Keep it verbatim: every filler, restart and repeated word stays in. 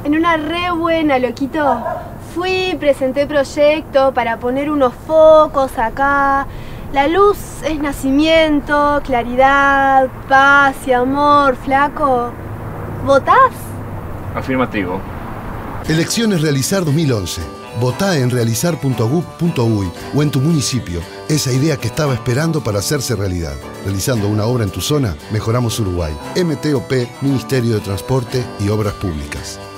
En una re buena, loquito. Fui, presenté proyecto para poner unos focos acá. La luz es nacimiento, claridad, paz y amor, flaco. ¿Votás? Afirmativo. Elecciones Realizar dos mil once. Votá en realizar punto gov punto uy o en tu municipio esa idea que estaba esperando para hacerse realidad. Realizando una obra en tu zona, mejoramos Uruguay. M T O P, Ministerio de Transporte y Obras Públicas.